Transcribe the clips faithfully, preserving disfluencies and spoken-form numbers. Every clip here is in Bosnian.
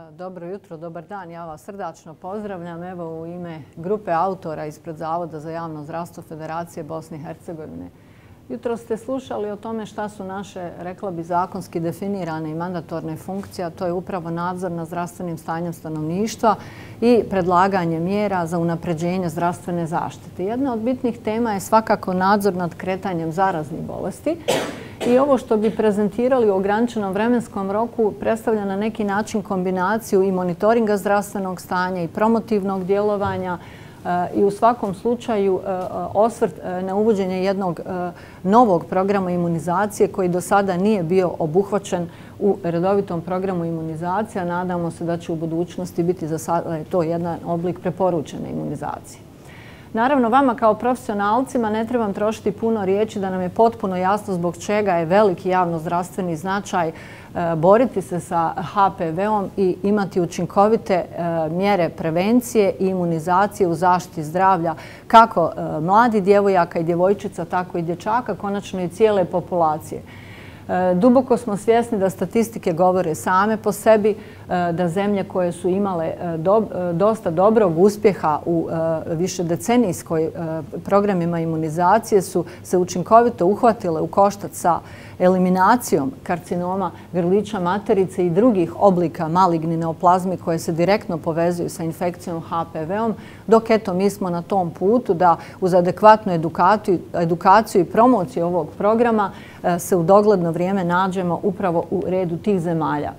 Dobro jutro, dobar dan. Ja vas srdačno pozdravljam. Evo u ime grupe autora ispred Zavoda za javno zdravstvo Federacije Bosne i Hercegovine. Jutro ste slušali o tome šta su naše, rekla bi, zakonski definirane i mandatorne funkcije, a to je upravo nadzor nad zdravstvenim stanjem stanovništva i predlaganje mjera za unapređenje zdravstvene zaštite. Jedna od bitnih tema je svakako nadzor nad kretanjem zaraznih bolesti. I ovo što bi prezentirali u ograničenom vremenskom roku predstavlja na neki način kombinaciju i monitoringa zdravstvenog stanja i promotivnog djelovanja i u svakom slučaju osvrt na uvođenje jednog novog programa imunizacije koji do sada nije bio obuhvaćen u redovitom programu imunizacije, a nadamo se da će u budućnosti biti za sada to jedan oblik preporučene imunizacije. Naravno, vama kao profesionalcima ne trebam trošiti puno riječi da nam je potpuno jasno zbog čega je veliki javnozdravstveni značaj boriti se sa H P V-om i imati učinkovite mjere prevencije i imunizacije u zaštiti zdravlja kako mladih djevojaka i djevojčica, tako i dječaka, konačno i cijele populacije. Duboko smo svjesni da statistike govore same po sebi, da zemlje koje su imale dosta dobrog uspjeha u višedecenijskoj programima imunizacije su se učinkovito uhvatile u koštac sa eliminacijom karcinoma grlića materice i drugih oblika maligni neoplazmi koje se direktno povezuju sa infekcijom H P V-om, dok eto mi smo na tom putu da uz adekvatnu edukaciju i promociju ovog programa se u dogledno vrijeme nađemo upravo u redu tih zemalja.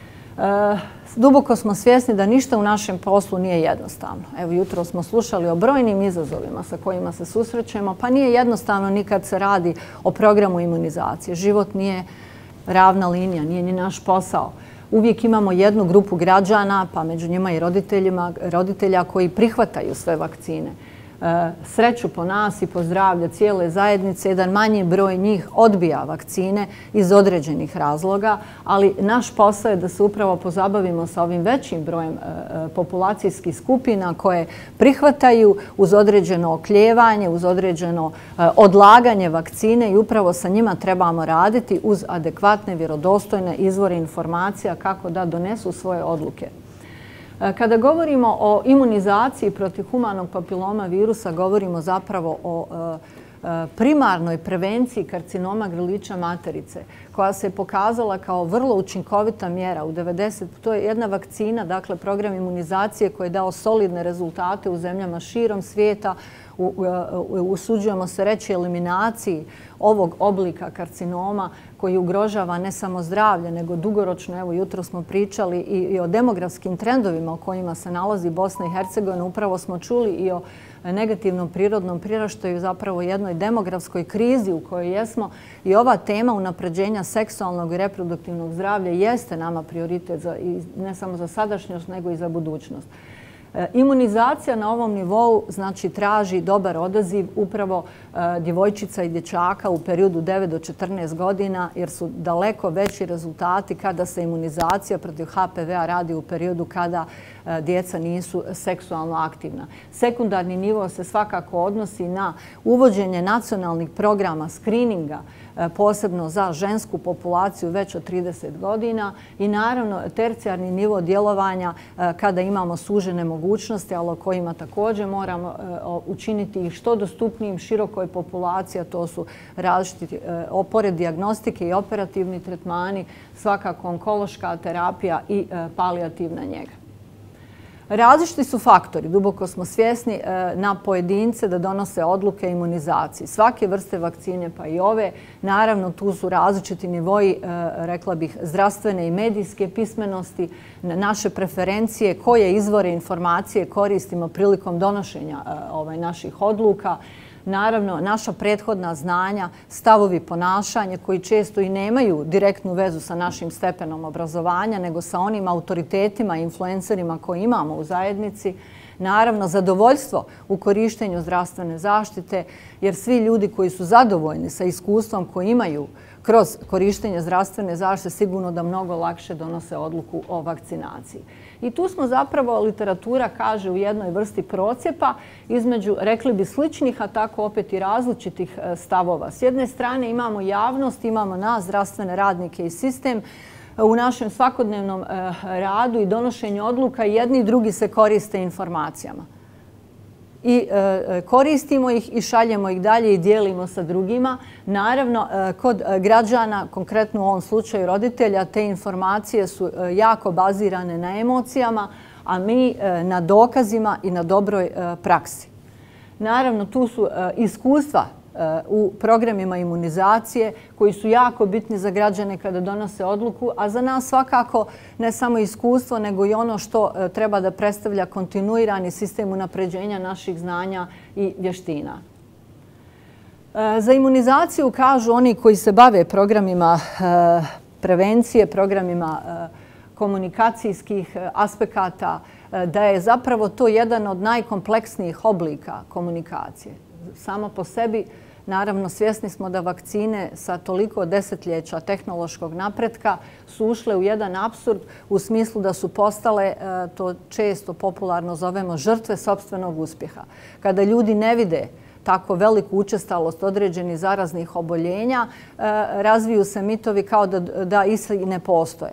Duboko smo svjesni da ništa u našem poslu nije jednostavno. Evo, jutro smo slušali o brojnim izazovima sa kojima se susrećemo, pa nije jednostavno ni kad se radi o programu imunizacije. Život nije ravna linija, nije ni naš posao. Uvijek imamo jednu grupu građana, pa među njima i roditelja koji prihvataju sve vakcine. Sreću po nas i po zdravlje cijele zajednice, jedan manji broj njih odbija vakcine iz određenih razloga, ali naš posao je da se upravo pozabavimo sa ovim većim brojem populacijskih skupina koje prihvataju uz određeno oklijevanje, uz određeno odlaganje vakcine i upravo sa njima trebamo raditi uz adekvatne, vjerodostojne izvore informacija kako da donesu svoje odluke. Kada govorimo o imunizaciji protiv humanog papiloma virusa, govorimo zapravo o primarnoj prevenciji karcinoma grlića materice, koja se pokazala kao vrlo učinkovita mjera u devedeset. To je jedna vakcina, dakle program imunizacije koji je dao solidne rezultate u zemljama širom svijeta. Usuđujemo se reći eliminaciji ovog oblika karcinoma koji ugrožava ne samo zdravlje, nego dugoročno, evo jutro smo pričali i o demografskim trendovima u kojima se nalazi Bosna i Hercegovina. Upravo smo čuli i o negativnom prirodnom priraštaju, zapravo jednoj demografskoj krizi u kojoj jesmo i ova tema unapređenja seksualnog i reproduktivnog zdravlja jeste nama prioritet ne samo za sadašnjost, nego i za budućnost. Imunizacija na ovom nivou znači traži dobar odaziv upravo djevojčica i dječaka u periodu devet do četrnaest godina jer su daleko veći rezultati kada se imunizacija protiv H P V-a radi u periodu kada djeca nisu seksualno aktivna. Sekundarni nivo se svakako odnosi na uvođenje nacionalnih programa skrininga posebno za žensku populaciju već od trideset godina i naravno tercijarni nivo djelovanja kada imamo sužene mogućnosti, ali o kojima također moramo učiniti ih što dostupnijim širokoj populaciji, a to su različiti pored dijagnostike i operativni tretmani, svakako onkološka terapija i palijativna njega. Različiti su faktori, duboko smo svjesni, na pojedince da donose odluke imunizaciji. Svake vrste vakcine, pa i ove, naravno tu su različiti nivoji, rekla bih, zdravstvene i medijske pismenosti, naše preferencije, koje izvore informacije koristimo prilikom donošenja naših odluka. Naravno, naša prethodna znanja, stavovi ponašanja koji često i nemaju direktnu vezu sa našim stepenom obrazovanja, nego sa onim autoritetima i influencerima koje imamo u zajednici. Naravno, zadovoljstvo u korištenju zdravstvene zaštite, jer svi ljudi koji su zadovoljni sa iskustvom koji imaju kroz korištenje zdravstvene zaštite sigurno da mnogo lakše donose odluku o vakcinaciji. I tu smo zapravo, literatura kaže, u jednoj vrsti procjepa između, rekli bi, sličnih, a tako opet i različitih stavova. S jedne strane imamo javnost, imamo nas, zdravstvene radnike i sistem u našem svakodnevnom radu i donošenju odluka jedni i drugi se koriste informacijama. I koristimo ih i šaljemo ih dalje i dijelimo sa drugima. Naravno, kod građana, konkretno u ovom slučaju roditelja, te informacije su jako bazirane na emocijama, a mi na dokazima i na dobroj praksi. Naravno, tu su iskustva u programima imunizacije koji su jako bitni za građane kada donose odluku, a za nas svakako ne samo iskustvo, nego i ono što treba da predstavlja kontinuirani sistem unapređenja naših znanja i vještina. Za imunizaciju kažu oni koji se bave programima prevencije, programima komunikacijskih aspekata, da je zapravo to jedan od najkompleksnijih oblika komunikacije. Samo po sebi, naravno, svjesni smo da vakcine sa toliko desetljeća tehnološkog napretka su ušle u jedan apsurd u smislu da su postale, to često popularno zovemo, žrtve sopstvenog uspjeha. Kada ljudi ne vide tako veliku učestalost određenih zaraznih oboljenja, razviju se mitovi kao da, da isti ne postoje.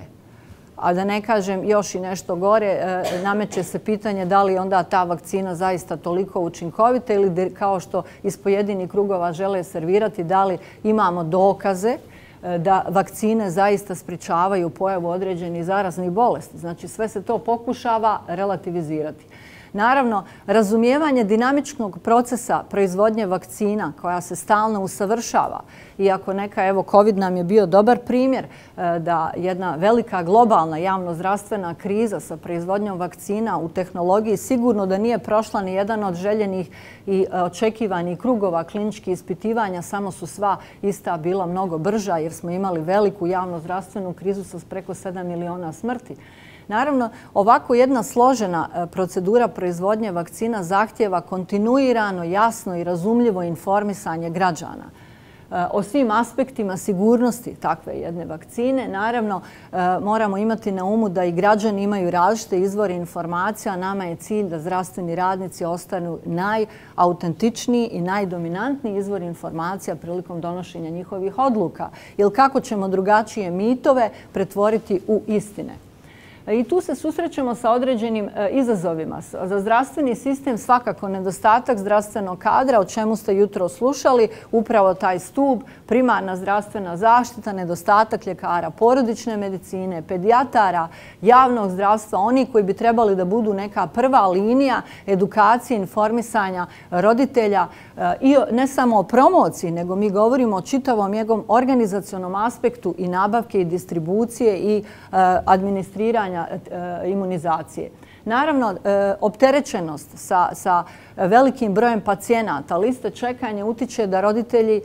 A da ne kažem još i nešto gore, nameće se pitanje da li onda ta vakcina zaista toliko učinkovita ili kao što iz pojedinih krugova žele servirati, da li imamo dokaze da vakcine zaista sprječavaju pojavu određenih zaraznih bolesti. Znači sve se to pokušava relativizirati. Naravno, razumijevanje dinamičnog procesa proizvodnje vakcina koja se stalno usavršava, iako neka, evo, COVID nam je bio dobar primjer da jedna velika globalna javnozdravstvena kriza sa proizvodnjom vakcina u tehnologiji sigurno da nije prošla ni jedan od željenih i očekivanih krugova kliničkih ispitivanja, samo su sva ista bila mnogo brža jer smo imali veliku javnozdravstvenu krizu sa preko sedam miliona smrti. Naravno, ovako jedna složena procedura proizvodnje vakcina zahtjeva kontinuirano, jasno i razumljivo informisanje građana o svim aspektima sigurnosti takve jedne vakcine. Naravno, moramo imati na umu da i građani imaju različite izvore informacija, a nama je cilj da zdravstveni radnici ostanu najautentičniji i najdominantniji izvor informacija prilikom donošenja njihovih odluka. Jer kako ćemo drugačije mitove pretvoriti u istine? I tu se susrećemo sa određenim izazovima. Za zdravstveni sistem svakako nedostatak zdravstvenog kadra, o čemu ste jutro slušali, upravo taj stup, primarna zdravstvena zaštita, nedostatak ljekara porodične medicine, pedijatara, javnog zdravstva, oni koji bi trebali da budu neka prva linija edukacije, informisanja roditelja i ne samo o promociji, nego mi govorimo o čitavom njegovom organizacionom aspektu i nabavke i distribucije i administriranja imunizacije. Naravno, opterećenost sa, sa velikim brojem pacijenata, liste čekanja utiče da roditelji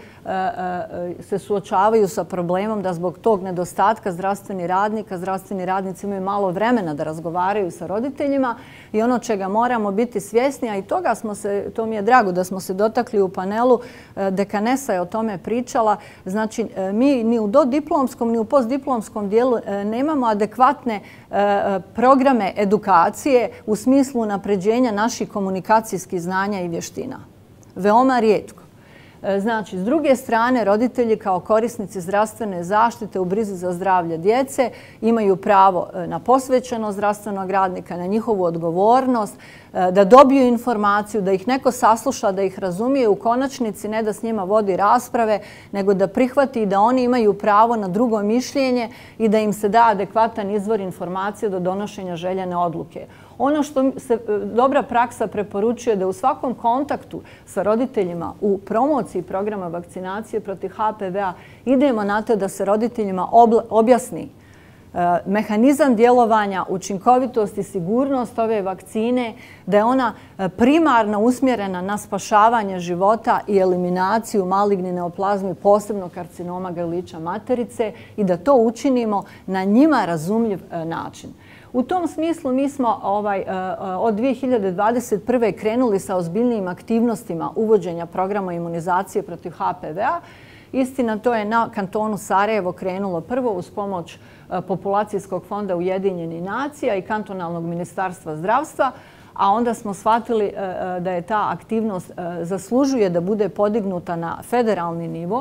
se suočavaju sa problemom da zbog tog nedostatka zdravstvenih radnika, zdravstveni radnici imaju malo vremena da razgovaraju sa roditeljima i ono čega moramo biti svjesni, a i toga smo se, to mi je drago da smo se dotakli u panelu, dekanesa je o tome pričala, znači mi ni u dodiplomskom ni u postdiplomskom dijelu nemamo adekvatne programe edukacije u smislu unapređenja naših komunikacijskih znanja i vještina. Veoma rijetko. Znači, s druge strane, roditelji kao korisnici zdravstvene zaštite u brizi za zdravlje djece imaju pravo na posvećenost zdravstvenog radnika, na njihovu odgovornost, da dobiju informaciju, da ih neko sasluša, da ih razumije, u konačnici ne da s njima vodi rasprave, nego da prihvati da oni imaju pravo na drugo mišljenje i da im se da adekvatan izvor informacije do donošenja željene odluke. Ono što se dobra praksa preporučuje da u svakom kontaktu sa roditeljima u promociji programa vakcinacije protiv H P V-a idemo na to da se roditeljima objasni mehanizam djelovanja, učinkovitost i sigurnost ove vakcine, da je ona primarno usmjerena na spašavanje života i eliminaciju malignih neoplazmi, posebno karcinoma grlića materice, i da to učinimo na njima razumljiv način. U tom smislu mi smo ovaj, od dvije hiljade dvadeset prve krenuli sa ozbiljnijim aktivnostima uvođenja programa imunizacije protiv H P V-a. Istina, to je na kantonu Sarajevo krenulo prvo uz pomoć Populacijskog fonda Ujedinjenih nacija i kantonalnog ministarstva zdravstva, a onda smo shvatili da je ta aktivnost zaslužuje da bude podignuta na federalni nivo.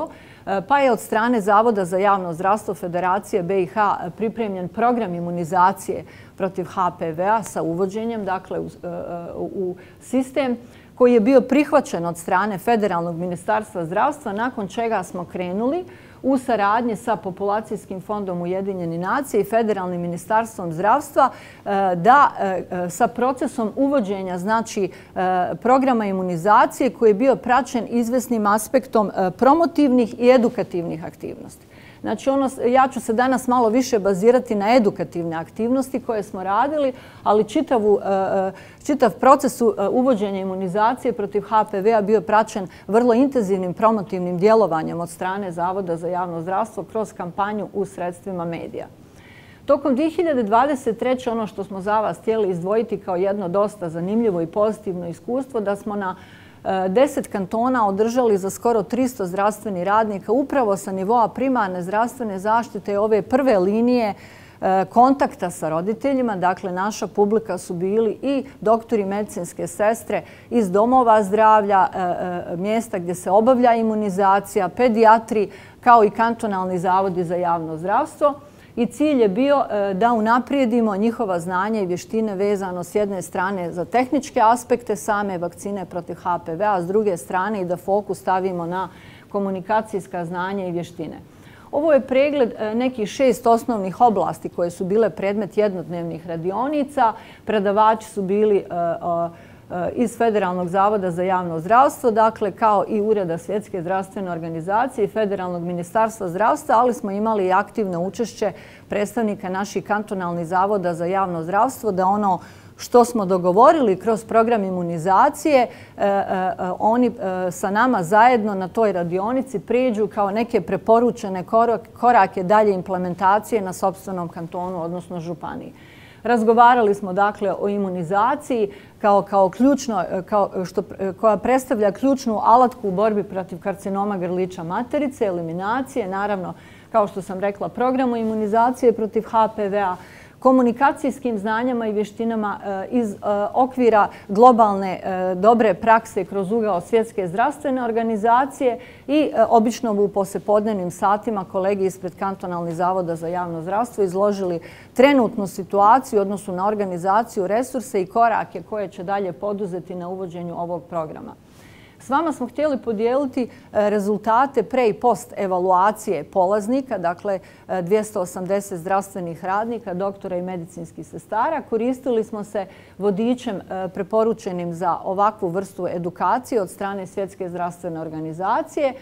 pa je od strane Zavoda za javno zdravstvo Federacije B i H pripremljen program imunizacije protiv H P V-a sa uvođenjem dakle, u, u sistem koji je bio prihvaćen od strane Federalnog ministarstva zdravstva, nakon čega smo krenuli u saradnji sa Populacijskim fondom Ujedinjenih nacija i Federalnim ministarstvom zdravstva da sa procesom uvođenja znači, programa imunizacije koji je bio praćen izvesnim aspektom promotivnih i edukativnih aktivnosti. Znači, ono, ja ću se danas malo više bazirati na edukativne aktivnosti koje smo radili, ali čitavu, čitav proces uvođenja imunizacije protiv H P V-a bio praćen vrlo intenzivnim promotivnim djelovanjem od strane Zavoda za javno zdravstvo kroz kampanju u sredstvima medija. Tokom dvije hiljade dvadeset treće. ono što smo za vas htjeli izdvojiti kao jedno dosta zanimljivo i pozitivno iskustvo, da smo na deset kantona održali za skoro tristo zdravstvenih radnika upravo sa nivoa primarne zdravstvene zaštite ove prve linije kontakta sa roditeljima. Dakle, naša publika su bili i doktori medicinske sestre iz domova zdravlja, mjesta gdje se obavlja imunizacija, pedijatri kao i kantonalni zavodi za javno zdravstvo. I cilj je bio da unaprijedimo njihova znanja i vještine vezano s jedne strane za tehničke aspekte same vakcine protiv H P V-a, a s druge strane i da fokus stavimo na komunikacijska znanja i vještine. Ovo je pregled nekih šest osnovnih oblasti koje su bile predmet jednodnevnih radionica. Predavači su bili iz Federalnog zavoda za javno zdravstvo, dakle kao i Ureda Svjetske zdravstvene organizacije i Federalnog ministarstva zdravstva, ali smo imali i aktivno učešće predstavnika naših kantonalnih zavoda za javno zdravstvo da ono što smo dogovorili kroz program imunizacije, oni sa nama zajedno na toj radionici prijeđu kao neke preporučene korake dalje implementacije na sopstvenom kantonu, odnosno županiji. Razgovarali smo dakle o imunizaciji kao, kao ključno, kao što, koja predstavlja ključnu alatku u borbi protiv karcinoma grlića materice, eliminacije, naravno, kao što sam rekla, programu imunizacije protiv H P V-a, komunikacijskim znanjama i vještinama iz okvira globalne dobre prakse kroz ugao Svjetske zdravstvene organizacije i obično u poslijepodnevnim satima kolegi ispred kantonalnih zavoda za javno zdravstvo izložili trenutnu situaciju u odnosu na organizaciju, resurse i korake koje će dalje poduzeti na uvođenju ovog programa. S vama smo htjeli podijeliti rezultate pre i post evaluacije polaznika, dakle dvjesto osamdeset zdravstvenih radnika, doktora i medicinskih sestara. Koristili smo se vodičem preporučenim za ovakvu vrstu edukacije od strane Svjetske zdravstvene organizacije.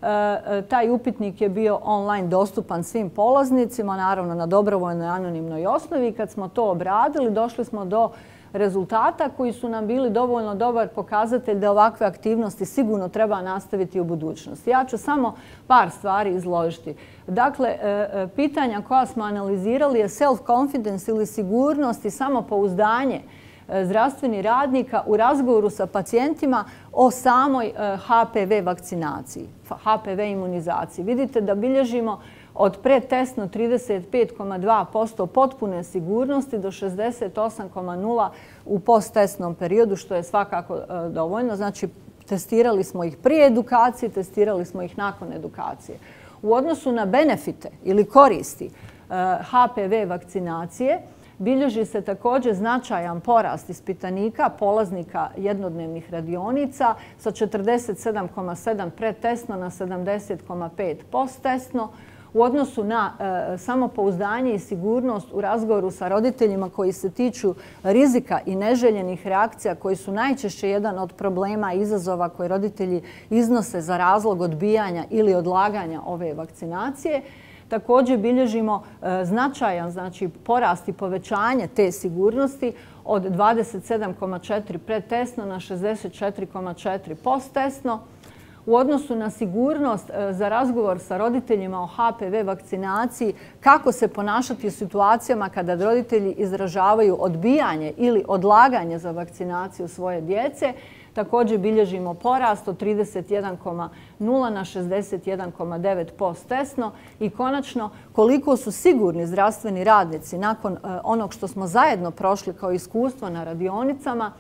Taj upitnik je bio online dostupan svim polaznicima, naravno na dobrovoljnoj anonimnoj osnovi. Kad smo to obradili, došli smo do rezultata koji su nam bili dovoljno dobar pokazatelj da ovakve aktivnosti sigurno treba nastaviti u budućnosti. Ja ću samo par stvari izložiti. Dakle, pitanja koja smo analizirali je self-confidence ili sigurnost i samopouzdanje zdravstvenih radnika u razgovoru sa pacijentima o samoj H P V vakcinaciji, H P V imunizaciji. Vidite da bilježimo od predtestno trideset pet zarez dva posto potpune sigurnosti do šezdeset osam zarez nula posto u posttestnom periodu, što je svakako dovoljno. Znači, testirali smo ih prije edukacije, testirali smo ih nakon edukacije. U odnosu na benefite ili koristi H P V vakcinacije, bilježi se također značajan porast ispitanika, polaznika jednodnevnih radionica sa četrdeset sedam zarez sedam predtestno na sedamdeset zarez pet posttestno. U odnosu na e, samopouzdanje i sigurnost u razgovoru sa roditeljima koji se tiču rizika i neželjenih reakcija koji su najčešće jedan od problema i izazova koje roditelji iznose za razlog odbijanja ili odlaganja ove vakcinacije. Također bilježimo e, značajan znači, porast i povećanje te sigurnosti od dvadeset sedam zarez četiri predtestno na šezdeset četiri zarez četiri posttestno. U odnosu na sigurnost za razgovor sa roditeljima o H P V vakcinaciji, kako se ponašati u situacijama kada roditelji izražavaju odbijanje ili odlaganje za vakcinaciju svoje djece, također bilježimo porast od trideset jedan zarez nula na šezdeset jedan zarez devet posttestno i konačno koliko su sigurni zdravstveni radnici nakon onog što smo zajedno prošli kao iskustvo na radionicama.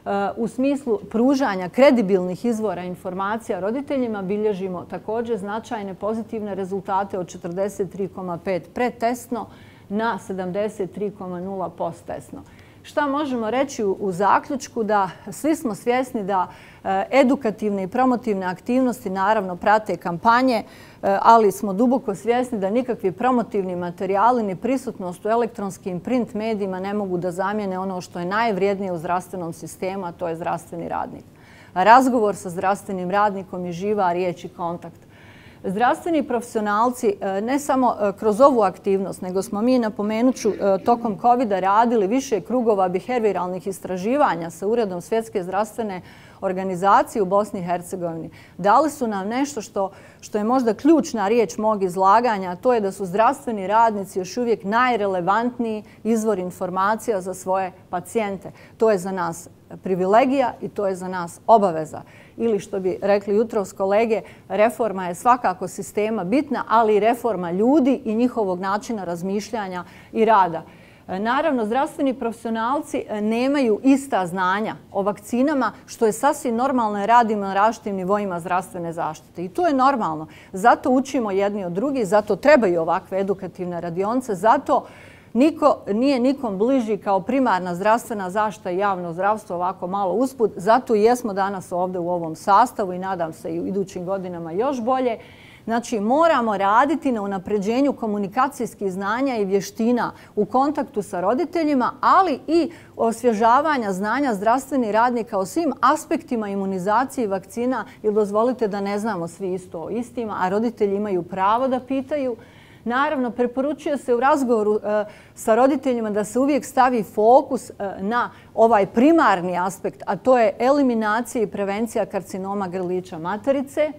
u smislu pružanja kredibilnih izvora informacija roditeljima bilježimo također značajne pozitivne rezultate od četrdeset tri zarez pet predtestno na sedamdeset tri zarez nula posttestno. Šta možemo reći u zaključku? Da svi smo svjesni da edukativne i promotivne aktivnosti naravno prate kampanje, ali smo duboko svjesni da nikakvi promotivni materijali ni prisutnost u elektronskim print medijima ne mogu da zamijene ono što je najvrijednije u zdravstvenom sistemu, a to je zdravstveni radnik. Razgovor sa zdravstvenim radnikom je živa riječ i kontakt. Zdravstveni profesionalci ne samo kroz ovu aktivnost, nego smo mi, napomenut ću, tokom kovida radili više krugova behavioralnih istraživanja sa Uredom Svjetske zdravstvene organizacije u Bosni i Hercegovini. Dali su nam nešto što, što je možda ključna riječ mog izlaganja, a to je da su zdravstveni radnici još uvijek najrelevantniji izvor informacija za svoje pacijente. To je za nas privilegija i to je za nas obaveza. Ili što bi rekli jutros kolege, reforma je svakako sistema bitna, ali i reforma ljudi i njihovog načina razmišljanja i rada. Naravno, zdravstveni profesionalci nemaju ista znanja o vakcinama, što je sasvim normalno jer radimo na različitim nivoima zdravstvene zaštite. I to je normalno. Zato učimo jedni od drugih, zato trebaju ovakve edukativne radionice, zato niko nije nikom bliži kao primarna zdravstvena zaštita i javno zdravstvo ovako malo usput. Zato i jesmo danas ovdje u ovom sastavu i nadam se i u idućim godinama još bolje. Znači, moramo raditi na unapređenju komunikacijskih znanja i vještina u kontaktu sa roditeljima, ali i osvježavanja znanja zdravstvenih radnika o svim aspektima imunizacije i vakcina, jer dozvolite da ne znamo svi isto o istima, a roditelji imaju pravo da pitaju. Naravno, preporučuje se u razgovoru e, sa roditeljima da se uvijek stavi fokus e, na ovaj primarni aspekt, a to je eliminacija i prevencija karcinoma grlića materice.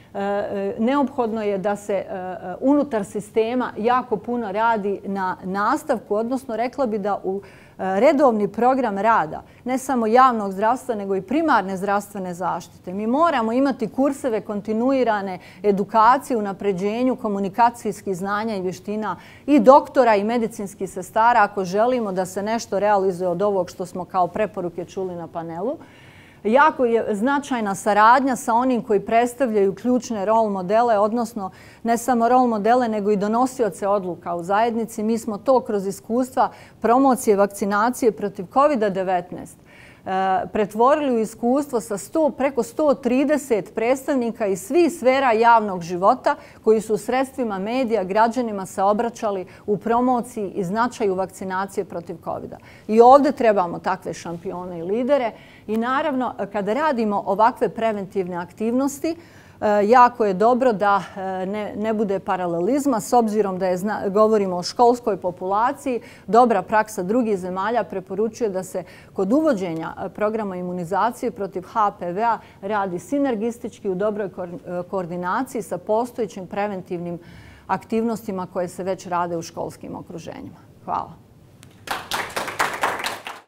E, neophodno je da se e, unutar sistema jako puno radi na nastavku, odnosno rekla bi da u redovni program rada, ne samo javnog zdravstva, nego i primarne zdravstvene zaštite. Mi moramo imati kurseve kontinuirane edukacije u napređenju komunikacijskih znanja i vještina i doktora i medicinskih sestara ako želimo da se nešto realizuje od ovog što smo kao preporuke čuli na panelu. Jako je značajna saradnja sa onim koji predstavljaju ključne rol modele, odnosno ne samo rol modele, nego i donosioce odluka u zajednici. Mi smo to kroz iskustva promocije vakcinacije protiv kovida devetnaest pretvorili u iskustvo sa sto, preko sto trideset predstavnika iz svih sfera javnog života koji su sredstvima medija građanima se obraćali u promociji i značaju vakcinacije protiv kovida. I ovdje trebamo takve šampione i lidere. I naravno, kada radimo ovakve preventivne aktivnosti, jako je dobro da ne, ne bude paralelizma s obzirom da je, govorimo o školskoj populaciji. Dobra praksa drugih zemalja preporučuje da se kod uvođenja programa imunizacije protiv H P V-a radi sinergistički u dobroj koordinaciji sa postojećim preventivnim aktivnostima koje se već rade u školskim okruženjima. Hvala.